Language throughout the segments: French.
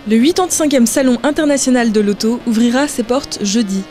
Le 85e Salon international de l'auto ouvrira ses portes jeudi.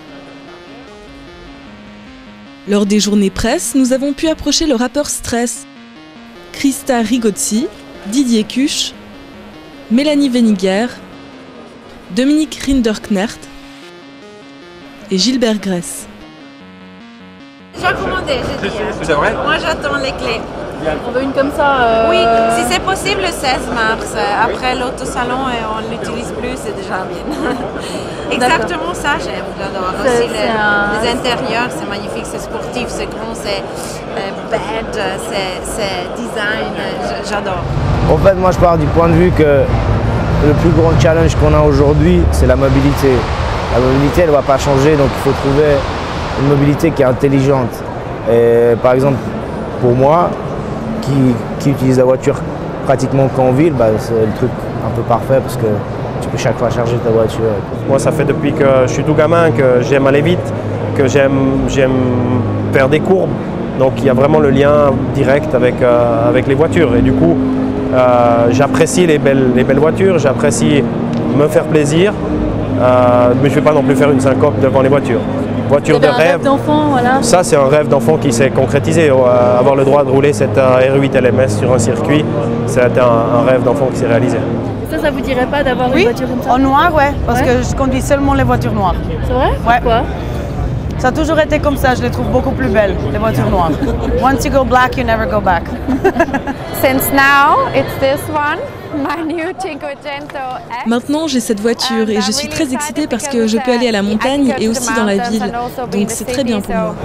Lors des journées presse, nous avons pu approcher le rappeur Stress, Christa Rigozzi, Didier Cuche, Mélanie Weniger, Dominique Rinderknecht et Gilbert Gress. J'ai commandé, j'ai dit. C'est vrai? Moi j'attends les clés. On veut une comme ça. Oui, si c'est possible le 16 mars. Après l'autosalon et on ne l'utilise plus, c'est déjà bien. Exactement ça, j'aime. J'adore. Aussi les intérieurs, c'est magnifique, c'est sportif, c'est grand, c'est bête, c'est design. J'adore. En fait, moi je pars du point de vue que le plus grand challenge qu'on a aujourd'hui, c'est la mobilité. La mobilité, elle ne va pas changer, donc il faut trouver une mobilité qui est intelligente. Et par exemple, pour moi, qui utilise la voiture pratiquement qu'en ville, c'est le truc un peu parfait parce que tu peux chaque fois charger ta voiture. Moi, ça fait depuis que je suis tout gamin que j'aime aller vite, que j'aime faire des courbes. Donc il y a vraiment le lien direct avec les voitures. Et du coup, j'apprécie les belles voitures, j'apprécie me faire plaisir, mais je ne vais pas non plus faire une syncope devant les voitures. Voiture de rêve d'enfant, voilà. Ça, c'est un rêve d'enfant qui s'est concrétisé. Avoir le droit de rouler cette R8 LMS sur un circuit, c'est un rêve d'enfant qui s'est réalisé. Ça vous dirait pas d'avoir une voiture comme ça? En noir, ouais, parce que je conduis seulement les voitures noires. C'est vrai? Ouais. Pourquoi? Ça a toujours été comme ça, je les trouve beaucoup plus belles, les voitures noires. Once you go black, you never go back. Since now, it's this one. My new Cinquecento X. Maintenant, j'ai cette voiture et je suis très excitée parce que je peux aller à la montagne et aussi dans la ville. Donc c'est très bien pour moi.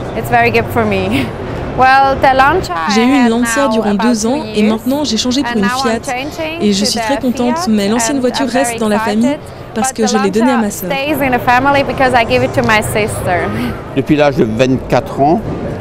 J'ai eu une Lancia durant 2 ans et maintenant j'ai changé pour une Fiat. Et je suis très contente, mais l'ancienne voiture reste dans la famille parce que je l'ai donnée à ma sœur. Depuis l'âge de 24 ans,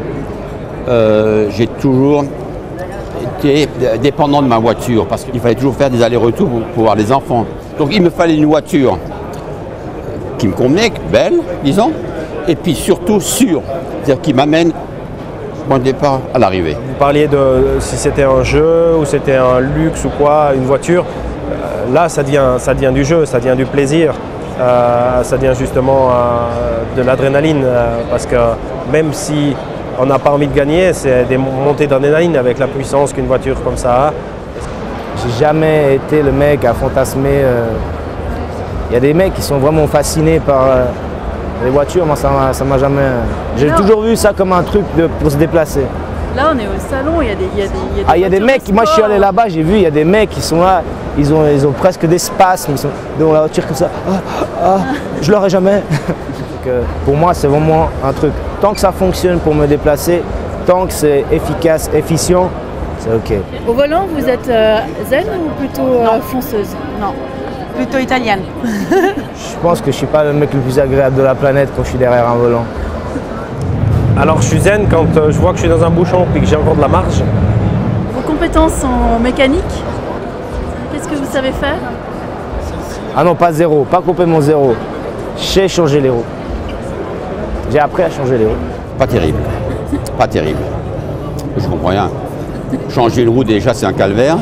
j'ai toujours été dépendant de ma voiture parce qu'il fallait toujours faire des allers-retours pour voir les enfants. Donc il me fallait une voiture qui me convenait, belle, disons, et puis surtout sûre, c'est-à-dire qui m'amène au départ à l'arrivée. Vous parliez de si c'était un jeu ou c'était un luxe ou quoi, une voiture. Là, ça devient du jeu, ça devient du plaisir, ça devient justement de l'adrénaline parce que même si on n'a pas envie de gagner, c'est des montées d'adrénaline avec la puissance qu'une voiture comme ça a. J'ai jamais été le mec à fantasmer. Il y a des mecs qui sont vraiment fascinés par les voitures, moi ça m'a jamais... J'ai toujours vu ça comme un truc pour se déplacer. Là on est au salon, il y a des mecs, moi je suis allé là-bas, j'ai vu, il y a des mecs qui sont là, ils ont presque des spasmes, ils sont dans la voiture comme ça. Je l'aurai jamais. Pour moi c'est vraiment un truc, tant que ça fonctionne pour me déplacer, tant que c'est efficace, efficient, c'est ok. Au volant vous êtes zen ou plutôt fonceuse? Non, plutôt italienne. Je pense que je suis pas le mec le plus agréable de la planète quand je suis derrière un volant. Alors je suis zen quand je vois que je suis dans un bouchon et que j'ai encore de la marge. Vos compétences en mécanique, qu'est-ce que vous savez faire? Ah non, pas zéro, pas complètement zéro. Je sais changer les roues. J'ai appris à changer les roues. Pas terrible, pas terrible. Je comprends rien. Changer une roue déjà c'est un calvaire.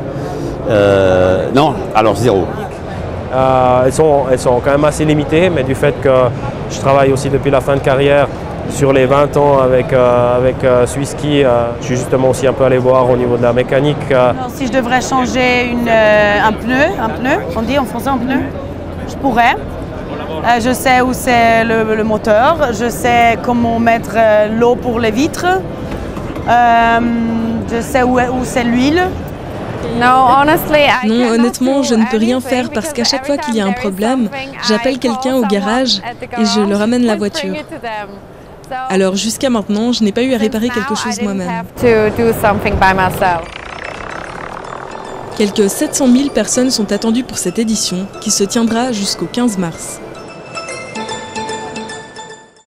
Non, alors zéro. Elles sont quand même assez limitées, mais du fait que je travaille aussi depuis la fin de carrière sur les 20 ans avec Swisski, je suis justement aussi un peu allé voir au niveau de la mécanique. Alors, si je devrais changer un pneu, on dit en français un pneu, je pourrais. Je sais où c'est le moteur, je sais comment mettre l'eau pour les vitres, je sais où c'est l'huile. Non, honnêtement, je ne peux rien faire parce qu'à chaque fois qu'il y a un problème, j'appelle quelqu'un au garage et je leur amène la voiture. Alors jusqu'à maintenant, je n'ai pas eu à réparer quelque chose moi-même. Quelques 700 000 personnes sont attendues pour cette édition qui se tiendra jusqu'au 15 mars.